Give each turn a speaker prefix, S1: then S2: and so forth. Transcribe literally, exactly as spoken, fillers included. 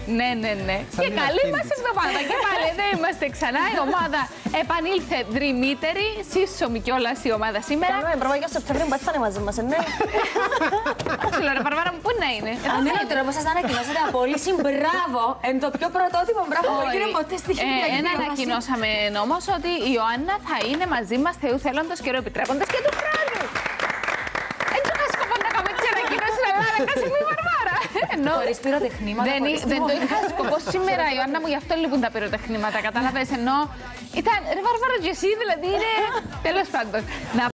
S1: Ναι, ναι, ναι. Και καλή μας εβδομάδα. Και πάλι εδώ είμαστε ξανά. Η ομάδα επανήλθε δρυμύτερη. Σύσσωμη κιόλας η ομάδα σήμερα.
S2: Κάνουμε πρόβα για Σεπτέμβριο που θα είναι μαζί μας, ναι.
S1: Σου λέω, ρε Παρβάρα μου, πού να είναι.
S3: Αν είναι ο τρόπος σας να ανακοινώσετε απόλυση, μπράβο! Εν το πιο πρωτότυπο, μπράβο! Δεν έγινε ποτέ στη χιλιά.
S1: Ένα ανακοινώσαμε όμως ότι η Ιωάννα θα είναι μαζί μας Θεού θέλοντος καιρό επιτρέποντας και του χρόνου. Έτσι είχα σκοπό να κάνουμε τις ανακοινώσεις, αλλά κάτσε μου η Βαρβάρα.
S3: Χωρίς πυροτεχνήματα.
S1: Δεν, δεν το είχα σκοπό σήμερα, Ιωάννα μου, γι' αυτό λείπουν τα πυροτεχνήματα. Κατάλαβες, ενώ ήταν ρε Βαρβάρα και εσύ, δηλαδή είναι τέλος πάντων.